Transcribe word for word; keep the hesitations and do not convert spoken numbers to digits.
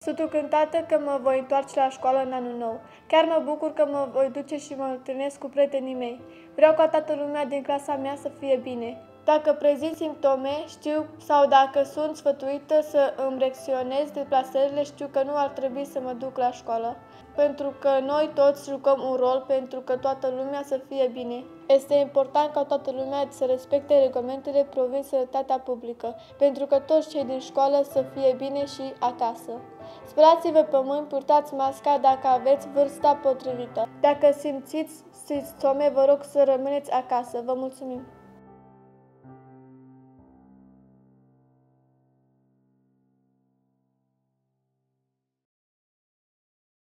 Sunt încântată că mă voi întoarce la școală în anul nou. Chiar mă bucur că mă voi duce și mă întâlnesc cu prietenii mei. Vreau ca toată lumea din clasa mea să fie bine. Dacă prezint simptome, știu sau dacă sunt sfătuită să îmi reacționez deplasările, știu că nu ar trebui să mă duc la școală. Pentru că noi toți jucăm un rol pentru că toată lumea să fie bine. Este important ca toată lumea să respecte regulamentele privind sănătatea publică, pentru că toți cei din școală să fie bine și acasă. Spălați-vă pe mâini, purtați masca dacă aveți vârsta potrivită. Dacă simțiți simptome, vă rog să rămâneți acasă. Vă mulțumim!